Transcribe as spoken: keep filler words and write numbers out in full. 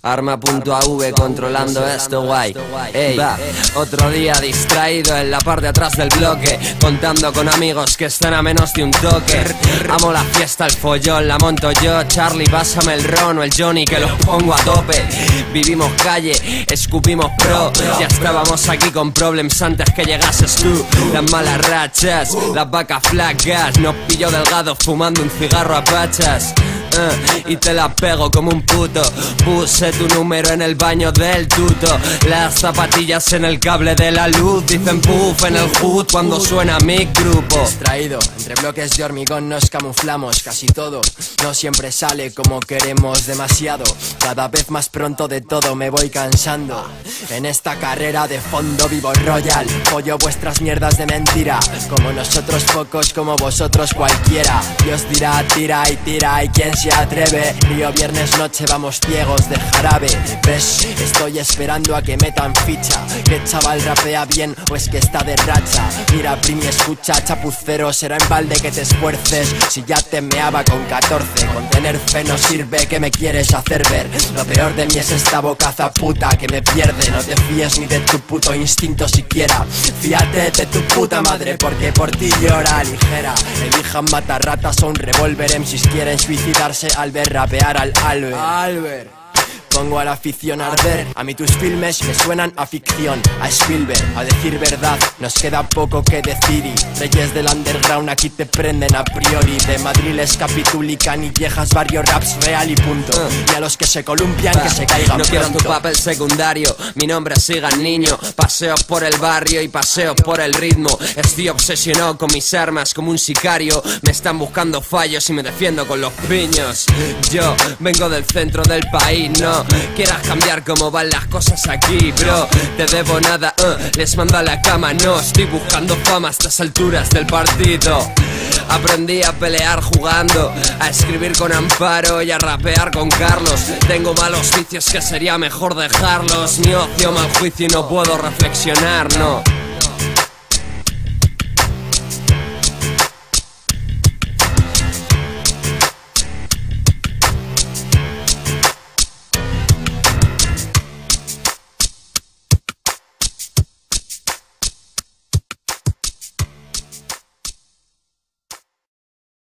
Arma.av controlando esto, guay. Ey, va, otro día distraído en la parte de atrás del bloque, contando con amigos que están a menos de un toque. Amo la fiesta, el follón, la monto yo. Charlie, pásame el ron o el Johnny que los pongo a tope. Vivimos calle, escupimos pro. Ya estábamos aquí con problems antes que llegases tú. Las malas rachas, las vacas flacas. Nos pilló delgados fumando un cigarro a pachas. Uh, y te la pego como un puto. Puse tu número en el baño del tuto. Las zapatillas en el cable de la luz. Dicen puff en el hood cuando suena mi grupo. Distraído, entre bloques de hormigón nos camuflamos. Casi todo, no siempre sale como queremos demasiado. Cada vez más pronto de todo me voy cansando. En esta carrera de fondo vivo royal. Pollo vuestras mierdas de mentira. Como nosotros pocos, como vosotros cualquiera. Dios dirá tira y tira y quien se atreve. Río viernes noche vamos ciegos de jarabe. ¿Ves? Estoy esperando a que metan ficha. Que chaval rapea bien o es que está de racha. Mira primi escucha, chapucero, será en balde que te esfuerces. Si ya te meaba con catorce. Con tener fe no sirve, que me quieres hacer ver. Lo peor de mí es esta bocaza puta que me pierde. No te fíes ni de tu puto instinto siquiera. Fíate de tu puta madre porque por ti llora ligera. Elijan matarratas o un revólver. M Cs quieren suicidarse al ver rapear al Albert. Albert. Pongo a la afición a arder. A mí tus filmes me suenan a ficción. A Spielberg, a decir verdad, nos queda poco que decir. Y reyes del underground aquí te prenden a priori. De madriles capitulican y viejas barrio raps real y punto. uh. Y a los que se columpian, uh. que se caigan No pronto. quiero tu papel secundario, mi nombre siga niño. Paseos por el barrio y paseos por el ritmo. Estoy obsesionado con mis armas como un sicario. Me están buscando fallos y me defiendo con los piños. Yo vengo del centro del país, no quieras cambiar cómo van las cosas aquí, bro. Te debo nada, uh, les mando a la cama. No estoy buscando fama a estas alturas del partido. Aprendí a pelear jugando, a escribir con Amparo y a rapear con Carlos. Tengo malos vicios que sería mejor dejarlos. Mi ocio, mal juicio y no puedo reflexionar, no.